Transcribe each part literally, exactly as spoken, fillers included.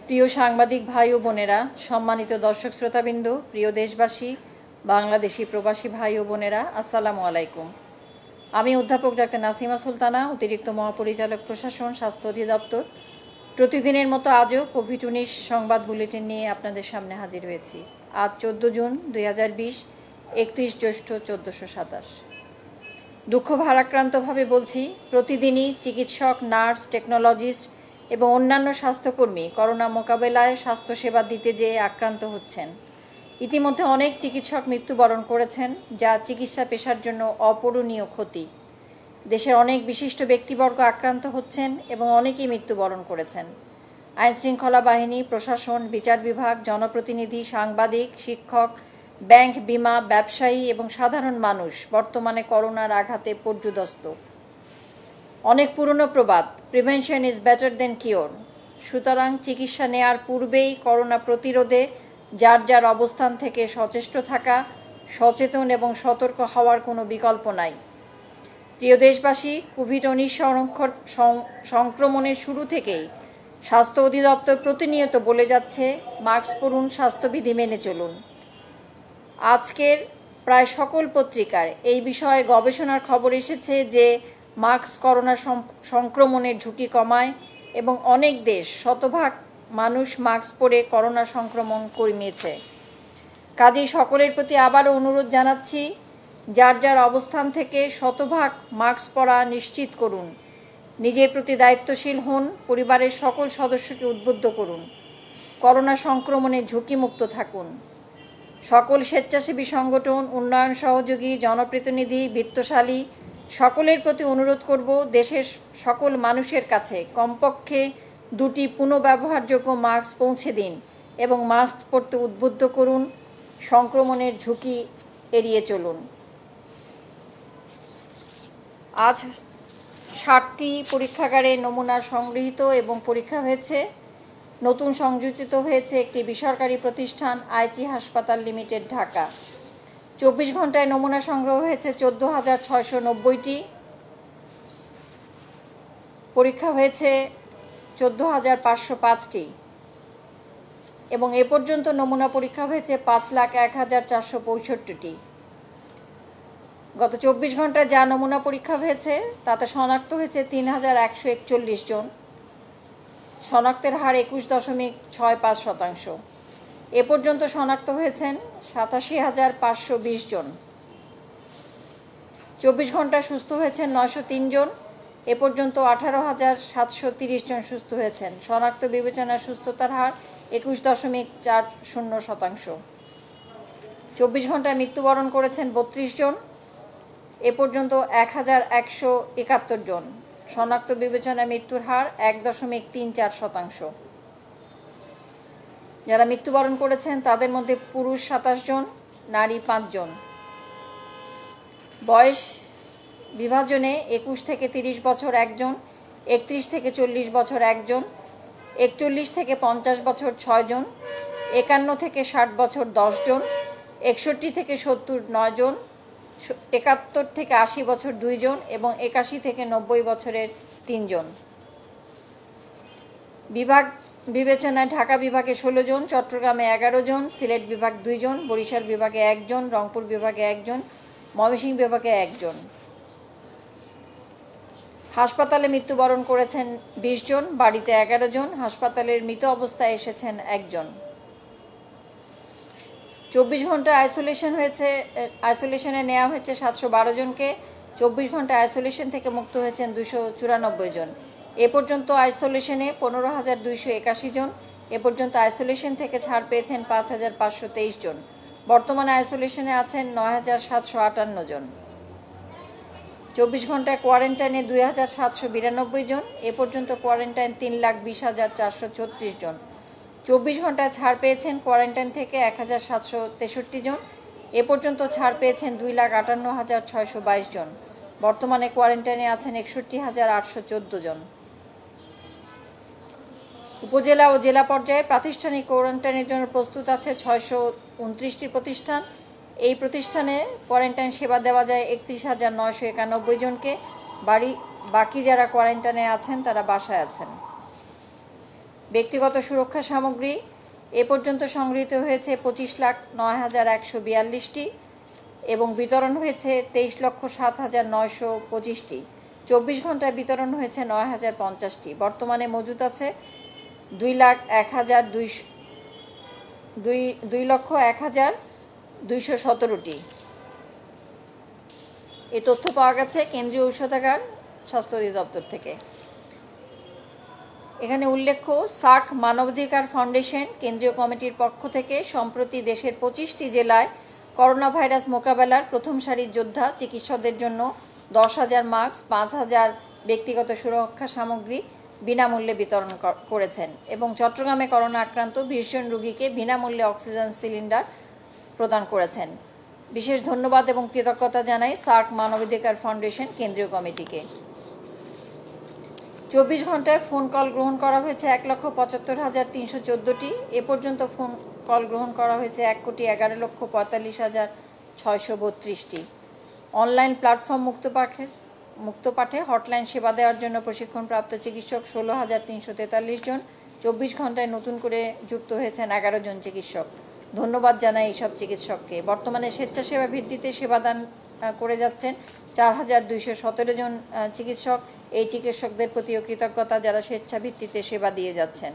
প্রিয় সাংবাদিক ভাই ও বোনেরা, সম্মানিত দর্শক শ্রোতাবৃন্দ, প্রিয় দেশবাসী, বাংলাদেশি প্রবাসী ভাই ও বোনেরা, আসসালামু আলাইকুম। আমি অধ্যাপক ডাক্তার নাসিমা সুলতানা, অতিরিক্ত মহাপরিচালক প্রশাসন, স্বাস্থ্য অধিদপ্তর। প্রতিদিনের মতো আজও কোভিড উনিশ সংবাদ বুলেটিন নিয়ে আপনাদের সামনে হাজির হয়েছি। আজ চোদ্দো জুন দুই হাজার বিশ, একত্রিশ জ্যৈষ্ঠ চোদ্দোশো সাতাশ। দুঃখ ভারাক্রান্তভাবে বলছি, প্রতিদিনই চিকিৎসক, নার্স, টেকনোলজিস্ট এবং অন্যান্য স্বাস্থ্যকর্মী করোনা মোকাবেলায় স্বাস্থ্যসেবা দিতে যেয়ে আক্রান্ত হচ্ছেন। ইতিমধ্যে অনেক চিকিৎসক মৃত্যুবরণ করেছেন, যা চিকিৎসা পেশার জন্য অপূরণীয় ক্ষতি। দেশের অনেক বিশিষ্ট ব্যক্তিবর্গ আক্রান্ত হচ্ছেন এবং অনেকেই মৃত্যুবরণ করেছেন। আইনশৃঙ্খলা বাহিনী, প্রশাসন, বিচার বিভাগ, জনপ্রতিনিধি, সাংবাদিক, শিক্ষক, ব্যাংক, বিমা, ব্যবসায়ী এবং সাধারণ মানুষ বর্তমানে করোনার আঘাতে পর্যুদস্ত। অনেক পুরনো প্রবাদ, prevention is better than cure. সুতরাং চিকিৎসা নেয়ার পূর্বেই করোনা প্রতিরোধে যার যার অবস্থান থেকে সচেষ্ট থাকা, সচেতন এবং সতর্ক হওয়ার কোনো বিকল্প নাই। প্রিয় দেশবাসী, কোভিড উনিশ সংক্রমণের শুরু থেকেই স্বাস্থ্য অধিদপ্তর প্রতিনিয়ত বলে যাচ্ছে, মাস্ক পরুন, স্বাস্থ্যবিধি মেনে চলুন। আজকের প্রায় সকল পত্রিকার এই বিষয়ে গবেষণার খবর এসেছে যে মাস্ক করোনা সংক্রমণের ঝুঁকি কমায় এবং অনেক দেশ শতভাগ মানুষ মাস্ক পরে করোনা সংক্রমণ কমিয়েছে। কাজেই সকলের প্রতি আবারও অনুরোধ জানাচ্ছি, যার যার অবস্থান থেকে শতভাগ মাস্ক পরা নিশ্চিত করুন। নিজের প্রতি দায়িত্বশীল হন, পরিবারের সকল সদস্যকে উদ্বুদ্ধ করুন। করোনা সংক্রমণে ঝুঁকিমুক্ত থাকুন। সকল স্বেচ্ছাসেবী সংগঠন, উন্নয়ন সহযোগী, জনপ্রতিনিধি, বিত্তশালী সকলের প্রতি অনুরোধ করব, দেশের সকল মানুষের কাছে কমপক্ষে দুটি পুনঃব্যবহারযোগ্য মাস্ক পৌঁছে দিন এবং মাস্ক পরতে উদ্বুদ্ধ করুন। সংক্রমণের ঝুঁকি এড়িয়ে চলুন। আজ ষাটটি পরীক্ষাগারে নমুনা সংগৃহীত এবং পরীক্ষা হয়েছে। নতুন সংযোজিত হয়েছে একটি বেসরকারি প্রতিষ্ঠান, আইচি হাসপাতাল লিমিটেড, ঢাকা। চব্বিশ ঘন্টায় নমুনা সংগ্রহ হয়েছে চোদ্দ হাজার ছয়শো নব্বইটি। পরীক্ষা হয়েছে চোদ্দ হাজার পাঁচশো পাঁচটি এবং এ পর্যন্ত নমুনা পরীক্ষা হয়েছে পাঁচ লাখ এক হাজার চারশো পঁয়ষট্টিটি। গত চব্বিশ ঘন্টায় যা নমুনা পরীক্ষা হয়েছে তাতে শনাক্ত হয়েছে তিন হাজার একশো একচল্লিশ জন। শনাক্তের হার একুশ দশমিক ছয় পাঁচ শতাংশ। এ পর্যন্ত শনাক্ত হয়েছেন সাতাশি হাজার পাঁচশো বিশ জন। চব্বিশ ঘন্টায় সুস্থ হয়েছেন নয়শো তিন জন। এ পর্যন্ত আঠারো হাজার সাতশো তিরিশ জন সুস্থ হয়েছেন। শনাক্ত বিবেচনার সুস্থতার হার একুশ দশমিক চার শূন্য শতাংশ। চব্বিশ ঘন্টায় মৃত্যুবরণ করেছেন বত্রিশ জন। এ পর্যন্ত এক হাজার একশো একাত্তর জন। শনাক্ত বিবেচনায় মৃত্যুর হার এক দশমিক তিন চার শতাংশ। যারা মৃত্যুবরণ করেছেন তাদের মধ্যে পুরুষ সাতাশ জন, নারী পাঁচ জন। বয়স বিভাজনে একুশ থেকে তিরিশ বছর একজন, একত্রিশ থেকে চল্লিশ বছর একজন, একচল্লিশ থেকে পঞ্চাশ বছর ছয় জন, একান্ন থেকে ষাট বছর দশ জন, একষট্টি থেকে সত্তর নয় জন, একাত্তর থেকে আশি বছর দুইজন এবং একাশি থেকে নব্বই বছরের তিনজন। বিভাগ বিবেচনায় ঢাকা বিভাগে ষোলো জন, চট্টগ্রামে এগারো জন, সিলেট বিভাগ দুইজন, বরিশাল বিভাগে একজন, রংপুর বিভাগে একজন, ময়মনসিংহ বিভাগে একজন। হাসপাতালে মৃত্যুবরণ করেছেন বিশ জন, বাড়িতে এগারো জন। হাসপাতালের মৃত অবস্থায় এসেছেন একজন। চব্বিশ ঘন্টায় আইসোলেশন হয়েছে আইসোলেশনে নেওয়া হয়েছে সাতশো বারো জনকে। চব্বিশ ঘন্টায় আইসোলেশন থেকে মুক্ত হয়েছেন দুশো চুরানব্বই জন। এ পর্যন্ত আইসোলেশনে পনেরো হাজার দুইশো একাশি জন। এ পর্যন্ত আইসোলেশন থেকে ছাড় পেয়েছেন পাঁচ হাজার পাঁচশো তেইশ জন। বর্তমানে আইসোলেশনে আছেন নয় হাজার সাতশো আটান্ন জন। চব্বিশ ঘন্টায় কোয়ারেন্টাইনে দুই হাজার সাতশো বিরানব্বই জন। এ পর্যন্ত কোয়ারেন্টাইন তিন লাখ বিশ হাজার চারশো ছত্রিশ জন। চব্বিশ ঘন্টায় ছাড় পেয়েছেন কোয়ারেন্টাইন থেকে এক হাজার সাতশো তেষট্টি জন। এ পর্যন্ত ছাড় পেয়েছেন দুই লাখ আটান্ন হাজার ছয়শো বাইশ জন। বর্তমানে কোয়ারেন্টাইনে আছেন একষট্টি হাজার আটশো চোদ্দো জন। উপজেলা ও জেলা পর্যায়ে প্রাতিষ্ঠানিক কোয়ারেন্টাইনের জন্য প্রস্তুত আছে ছয়শো উনত্রিশটি প্রতিষ্ঠান। এই প্রতিষ্ঠানে কোয়ারেন্টাইন সেবা দেওয়া যায় একত্রিশ হাজার নয়শো একানব্বই জনকে। বাড়ি বাকি যারা কোয়ারেন্টাইনে আছেন তারা বাসায় আছেন। ব্যক্তিগত সুরক্ষা সামগ্রী এ পর্যন্ত সংগৃহীত হয়েছে পঁচিশ লাখ নয় হাজার একশো বিয়াল্লিশটি এবং বিতরণ হয়েছে তেইশ লক্ষ সাত হাজার নয়শো পঁচিশটি। চব্বিশ ঘন্টায় বিতরণ হয়েছে নয় হাজার পঞ্চাশটি। বর্তমানে মজুদ আছে দুই লাখ এক হাজার দুইশো দুই দুই লক্ষ এক হাজার দুইশো সতেরোটি। এই তথ্য পাওয়া গেছে কেন্দ্রীয় ঔষধাগার স্বাস্থ্য অধিদপ্তর থেকে। এখানে উল্লেখ্য, সার্ক মানবাধিকার ফাউন্ডেশন কেন্দ্রীয় কমিটির পক্ষ থেকে সম্প্রতি দেশের পঁচিশটি জেলায় করোনা ভাইরাস মোকাবেলার প্রথম সারির যোদ্ধা চিকিৎসকদের জন্য দশ হাজার মাস্ক, পাঁচ হাজার ব্যক্তিগত সুরক্ষা সামগ্রী বিনামূল্যে বিতরণ করেছেন এবং চট্টগ্রামে করোনা আক্রান্ত বিশ জন রোগীকে বিনামূল্যে অক্সিজেন সিলিন্ডার প্রদান করেছেন। বিশেষ ধন্যবাদ এবং কৃতজ্ঞতা জানাই সার্ক মানবাধিকার ফাউন্ডেশন কেন্দ্রীয় কমিটিকে। চব্বিশ ঘন্টায় ফোন কল গ্রহণ করা হয়েছে এক লক্ষ পঁচাত্তর হাজার তিনশো চোদ্দোটি। এ পর্যন্ত ফোন কল গ্রহণ করা হয়েছে এক কোটি এগারো লক্ষ পঁয়তাল্লিশ হাজার ছয়শো বত্রিশটি। অনলাইন প্ল্যাটফর্ম মুক্তপাঠের মুক্তপাঠে হটলাইন সেবা দেওয়ার জন্য প্রশিক্ষণপ্রাপ্ত চিকিৎসক ষোলো হাজার তিনশো তেতাল্লিশ জন। চব্বিশ ঘন্টায় নতুন করে যুক্ত হয়েছেন এগারো জন চিকিৎসক। ধন্যবাদ জানাই এইসব চিকিৎসককে। বর্তমানে স্বেচ্ছাসেবা ভিত্তিতে সেবাদান করে যাচ্ছেন চার হাজার দুইশো সতেরো জন চিকিৎসক। এই চিকিৎসকদের প্রতিও কৃতজ্ঞতা যারা স্বেচ্ছা ভিত্তিতে সেবা দিয়ে যাচ্ছেন।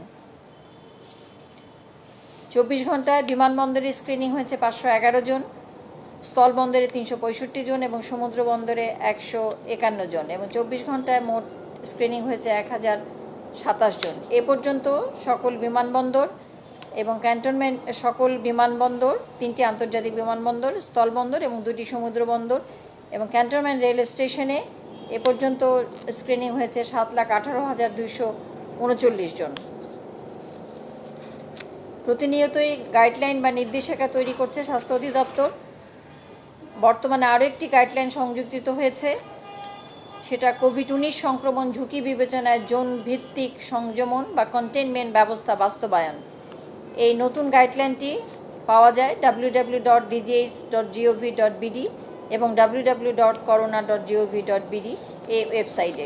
চব্বিশ ঘন্টায় বিমানবন্দরে স্ক্রিনিং হয়েছে পাঁচশো এগারো জন, স্থলবন্দরে তিনশো পঁয়ষট্টি জন এবং সমুদ্র বন্দরে একশো একান্ন জন এবং চব্বিশ ঘন্টায় মোট স্ক্রিনিং হয়েছে এক হাজার সাতাশ জন। এ পর্যন্ত সকল বিমানবন্দর এবং ক্যান্টনমেন্ট সকল বিমানবন্দর, তিনটি আন্তর্জাতিক বিমানবন্দর, স্থলবন্দর এবং দুটি সমুদ্র বন্দর এবং ক্যান্টনমেন্ট রেল স্টেশনে এ পর্যন্ত স্ক্রিনিং হয়েছে সাত লাখ আঠারো হাজার দুইশো উনচল্লিশ জন। প্রতিনিয়তই গাইডলাইন বা নির্দেশিকা তৈরি করছে স্বাস্থ্য অধিদপ্তর। বর্তমানে আরও একটি গাইডলাইন সংযুক্ত হয়েছে, সেটা কোভিড উনিশ সংক্রমণ ঝুঁকি বিবেচনায় জোন ভিত্তিক সংযমন বা কন্টেইনমেন্ট ব্যবস্থা বাস্তবায়ন। এই নতুন গাইডলাইনটি পাওয়া যায় W W W dot DGH dot GOV dot BD এবং W W W dot corona dot GOV dot BD এই ওয়েবসাইটে।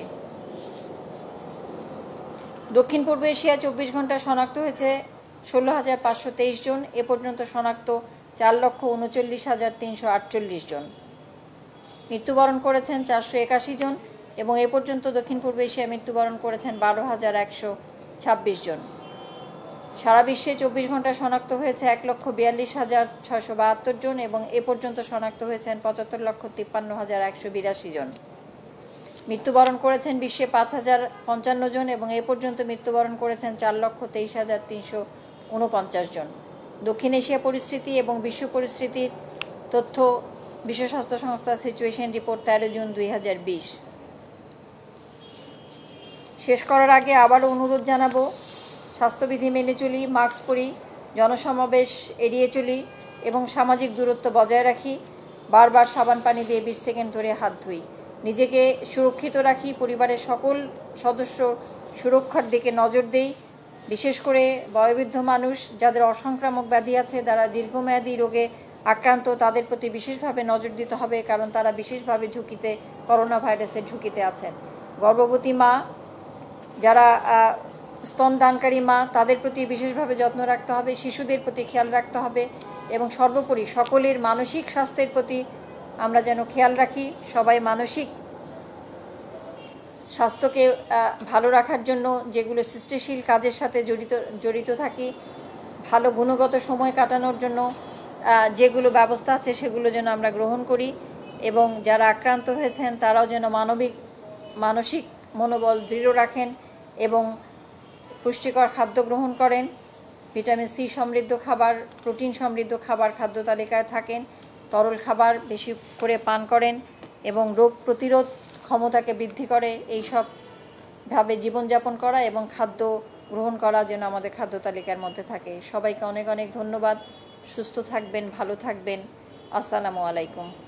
দক্ষিণ পূর্ব এশিয়া চব্বিশ ঘন্টা শনাক্ত হয়েছে ষোলো হাজার পাঁচশো তেইশ জন। এ পর্যন্ত শনাক্ত চার লক্ষ উনচল্লিশ হাজার তিনশো আটচল্লিশ জন। মৃত্যুবরণ করেছেন চারশো একাশি জন এবং এ পর্যন্ত দক্ষিণ পূর্ব এশিয়ায় মৃত্যুবরণ করেছেন বারো হাজার একশো ছাব্বিশ জন। সারা বিশ্বে চব্বিশ ঘন্টায় শনাক্ত হয়েছে এক লক্ষ বিয়াল্লিশ হাজার ছয়শো বাহাত্তর জন এবং এ পর্যন্ত শনাক্ত হয়েছেন পঁচাত্তর লক্ষ তিপ্পান্ন হাজার একশো বিরাশি জন। মৃত্যুবরণ করেছেন বিশ্বে পাঁচ হাজার পঞ্চান্ন জন এবং এ পর্যন্ত মৃত্যুবরণ করেছেন চার লক্ষ তেইশ হাজার তিনশো উনপঞ্চাশ জন। দক্ষিণ এশিয়া পরিস্থিতি এবং বিশ্ব পরিস্থিতির তথ্য বিশ্ব স্বাস্থ্য সংস্থা সিচুয়েশন রিপোর্ট তেরো জুন দুই হাজার বিশ। শেষ করার আগে আবারও অনুরোধ জানাবো, স্বাস্থ্যবিধি মেনে চলি, মাস্ক পরি, জনসমাবেশ এড়িয়ে চলি এবং সামাজিক দূরত্ব বজায় রাখি। বারবার সাবান পানি দিয়ে বিশ সেকেন্ড ধরে হাত ধুই। নিজেকে সুরক্ষিত রাখি, পরিবারের সকল সদস্য সুরক্ষার দিকে নজর দেই। বিশেষ করে বয়োবৃদ্ধ মানুষ যাদের অসংক্রামক ব্যাধি আছে, যারা দীর্ঘমেয়াদী রোগে আক্রান্ত, তাদের প্রতি বিশেষভাবে নজর দিতে হবে, কারণ তারা বিশেষভাবে ঝুঁকিতে, করোনা ভাইরাসের ঝুঁকিতে আছেন। গর্ভবতী মা, যারা স্তনদানকারী মা, তাদের প্রতি বিশেষভাবে যত্ন রাখতে হবে। শিশুদের প্রতি খেয়াল রাখতে হবে এবং সর্বোপরি সকলের মানসিক স্বাস্থ্যের প্রতি আমরা যেন খেয়াল রাখি। সবাই মানসিক স্বাস্থ্যকে ভালো রাখার জন্য যেগুলো সৃষ্টিশীল কাজের সাথে জড়িত জড়িত থাকি, ভালো গুণগত সময় কাটানোর জন্য যেগুলো ব্যবস্থা আছে সেগুলো যেন আমরা গ্রহণ করি এবং যারা আক্রান্ত হয়েছেন তারাও যেন মানবিক মানসিক মনোবল দৃঢ় রাখেন এবং পুষ্টিকর খাদ্য গ্রহণ করেন, ভিটামিন সি সমৃদ্ধ খাবার, প্রোটিন সমৃদ্ধ খাবার খাদ্য তালিকায় থাকেন, তরল খাবার বেশি করে পান করেন এবং রোগ প্রতিরোধ ক্ষমতাকে বৃদ্ধি করে। এই সবভাবে জীবনযাপন করা এবং খাদ্য গ্রহণ করা যেন আমাদের খাদ্য তালিকার মধ্যে থাকে। সবাইকে অনেক অনেক ধন্যবাদ। সুস্থ থাকবেন, ভালো থাকবেন। আসসালামু আলাইকুম।